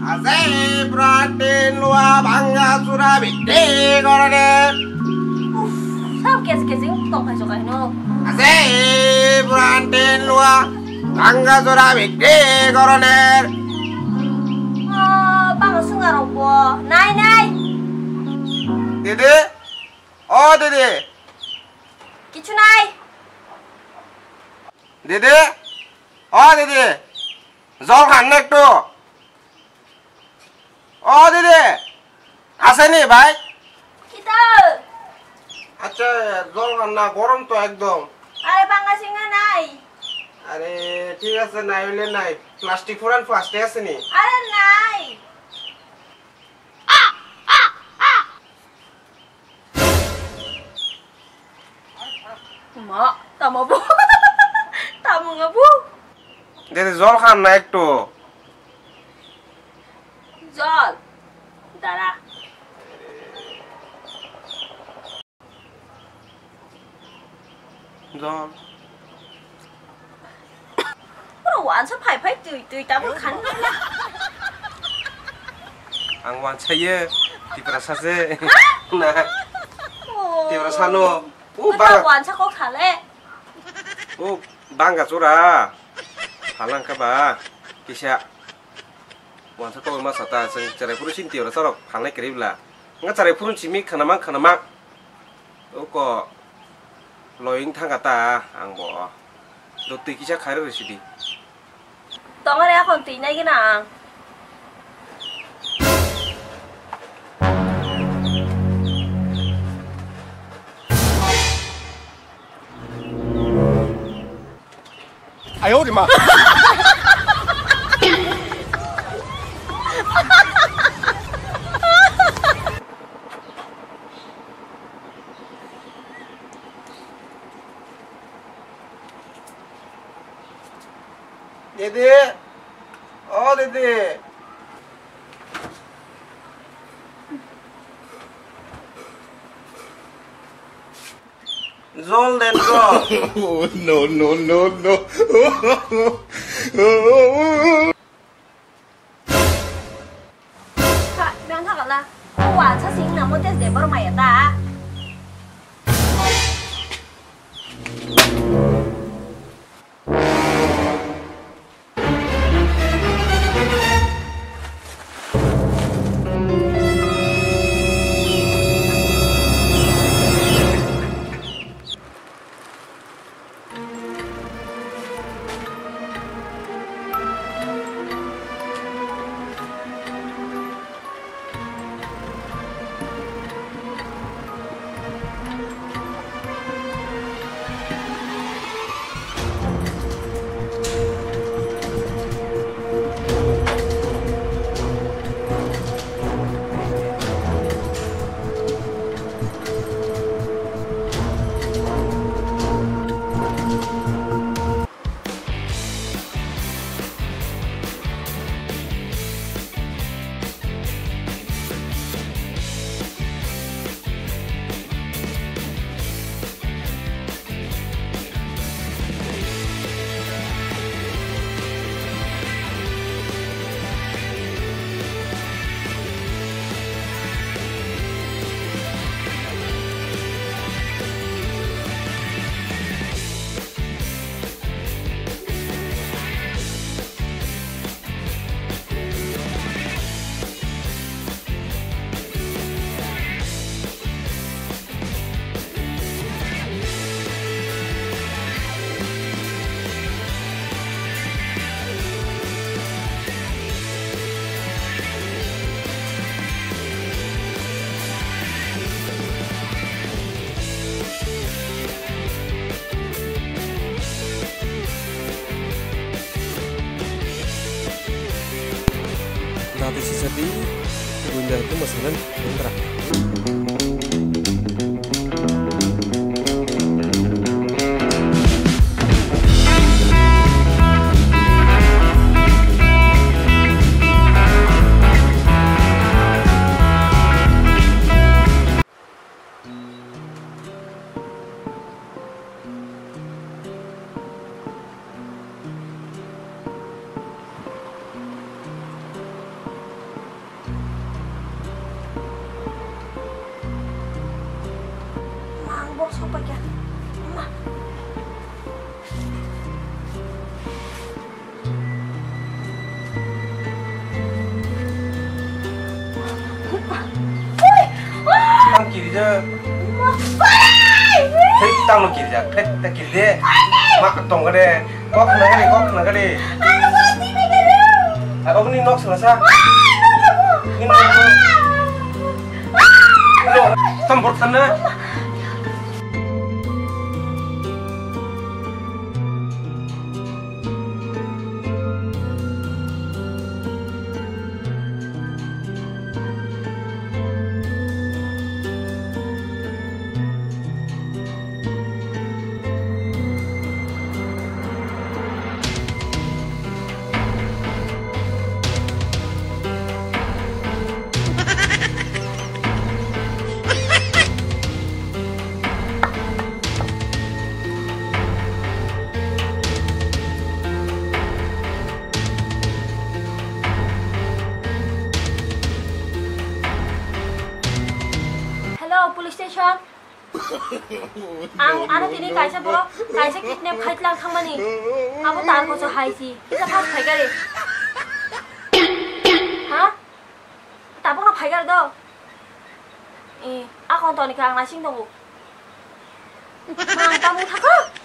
Asai pratin lua bangga surah bide korone. Sao kesing tong kai sokai no. Asai pratin lua bangga surah bide korone. Bang sungar opo. Nai. Dede? Oh dede. Kichu nai. Dede? Oh dede. Jol khanne ekটু। Oh dede. আসেনি ভাই? Kita. আচ্ছা জল খান না গরম তো একদম। আরে বাংলা সিঙ্গা নাই। আরে ঠিক আছে নাই হইলে নাই। প্লাস্টিক ফুরান প্লাস্টিক আছে নি? আরে নাই। মা তামাবো। তামুঙ্গাবো। দে জল খান না একটু। জল। দাঁড়া। জল। পুরো ওয়ানসা ফাই তুই তাবো খান। Ang wan saya di perasase. Nah, di perasano. Bang ওয়ানসা কো খালে। Bangga cura. Halang ka ba? Kisya. Wan sa ko ma sata sing cerai puru sinti ora sorok hangle keribla. Nga cerai puru cimi khanama. Ko loing thangata ang bo. Roti kisya khaire residi. Tongare এখন তুই নাই কিনা 哎呦我的妈Dede Oh Dede Zol dan Zol Oh no Kak, bilang kakak lah Puasa sih namun tes deh baru maya ta Dati si Sadi Bunda itu masalah kontra Ang kiri je. Hei, tang lo kiri je. Hei, tak kiri de. Mak tong ka de. Kok kena ka de. Ako ni nok selasa. Ini nok. Lo, tambor sana. Police station. Ang tini kaisa bro, kaisa kidnap khaitlang thangmani. Abo tar ko so haisi. Isa pas phaigare. Ha? Tabo na phaigare do. Akon toni kang na sing dong. Mang tamu thako.